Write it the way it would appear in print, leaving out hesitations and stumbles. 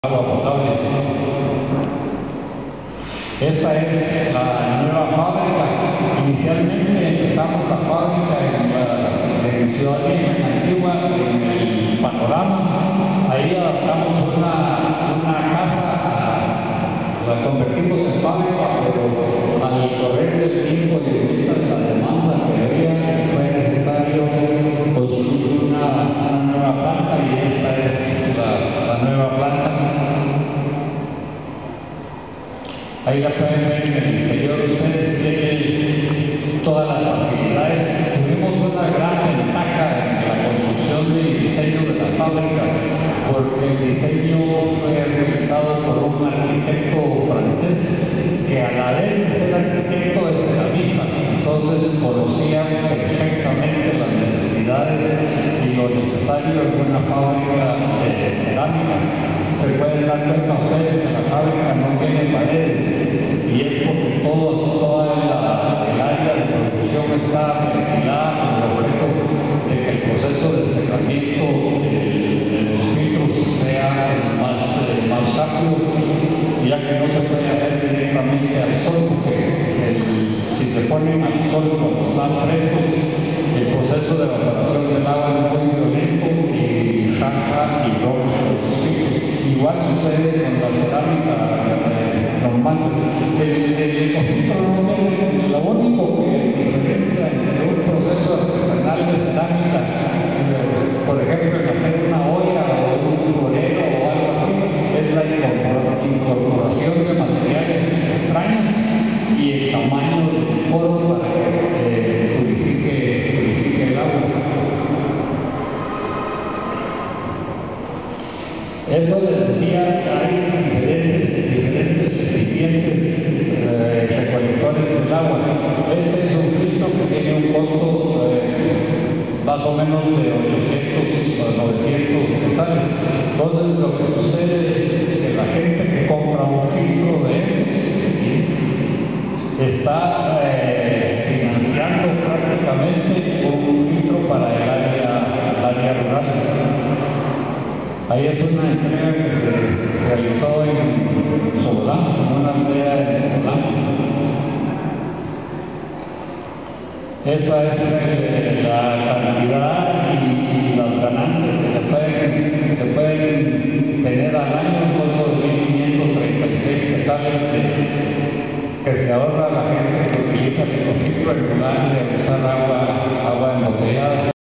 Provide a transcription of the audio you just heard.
agua potable. Esta es la nueva fábrica. Inicialmente empezamos la fábrica en Ciudad Vieja, Antigua, en el Panorama. Ahí adaptamos una casa, la convertimos en fábrica, pero al correr del tiempo y en vista de la demanda que había, fue necesario construir una nueva planta, y esta es la nueva planta. Ahí la pueden ver en el interior. Ustedes tienen todas las facilidades. Tuvimos una gran ventaja en la construcción y diseño de la fábrica, porque el diseño fue realizado por un arquitecto francés que, a la vez de ser arquitecto, es ceramista. Entonces conocía perfectamente las necesidades y lo necesario en una fábrica de cerámica. Se pueden dar cuenta ustedes que la fábrica no tiene paredes, y es porque toda el área de producción está ventilada con el objeto de que el proceso de secamiento de los filtros sea más rápido, ya que no se puede hacer directamente al sol, porque si se ponen al sol cuando están frescos, el proceso de evaporación del agua es muy violento y raja y rompe los filtros. Igual sucede con la cerámica normal. El ecofiltro no tiene, lo único que diferencia entre un proceso artesanal de cerámica, por ejemplo, en hacer una olla o un florero o algo así, es la incorporación de materiales extraños y el tamaño del poro para que purifique el agua. Eso les decía, hay diferentes recipientes recolectores del agua. Este es un filtro que tiene un costo más o menos de 800 a 900 quetzales. Entonces, lo que sucede es que la gente que compra un filtro de estos está financiando prácticamente un filtro para el área rural. Ahí es una entrega que se realizó en Sobolán, en una aldea de Sobolán. Esa es la cantidad y las ganancias que se pueden tener al año, un costo de 1.536 quetzales que se ahorra la gente que utiliza el ecofiltro en lugar de usar agua embotellada.